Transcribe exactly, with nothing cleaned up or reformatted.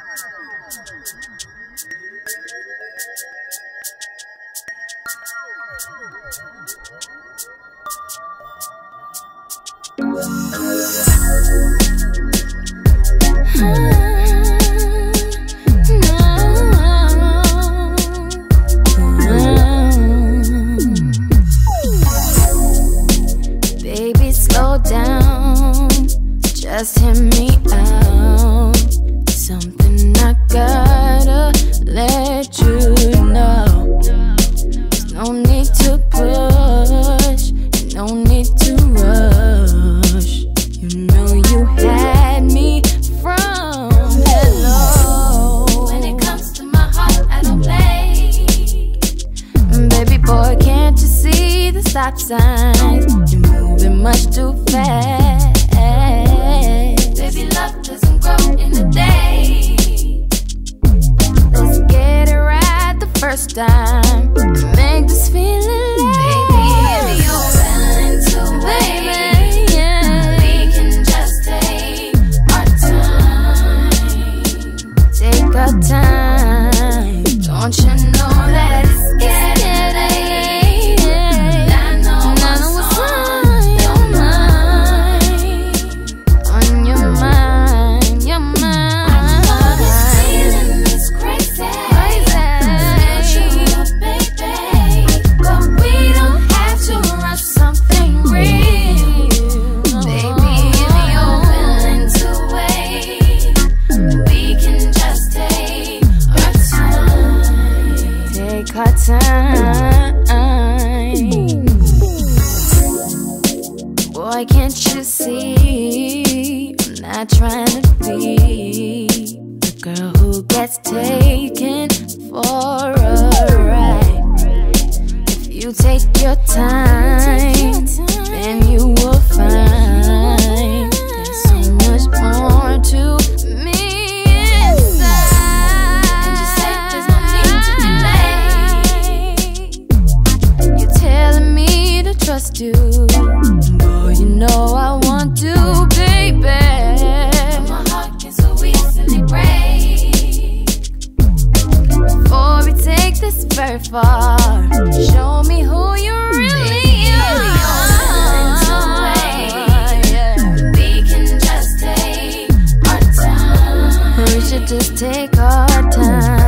Baby, slow down, just hear me out. Something I gotta let you know. There's no need to push, and no need to rush. You know you had me from hello. When it comes to my heart, I don't play. Baby boy, can't you see the stop signs? You're moving much too fast. Baby, love doesn't grow in a day. Let's get it right the first time and make this feeling last. Baby, if you're willing to wait, yeah, we can just take our time. Take our time. Don't you know that it's getting late? And I know what's on your mind. On your mind, your mind. I know this feeling is crazy. Crazy. Special, baby. But we don't have to rush something real. Baby, if you're willing to wait, we can just take our time. Take our time. Boy, can't you see I'm not trying to be the girl who gets taken for a ride? If you take your time, then you will find there's so much more to me inside. And you say there's no need to delay. You're telling me to trust you. Boy, you know I want to, baby. But my heart can so easily break. Before we take this very far, show me who you really are. Yeah. We can just take our time. We should just take our time.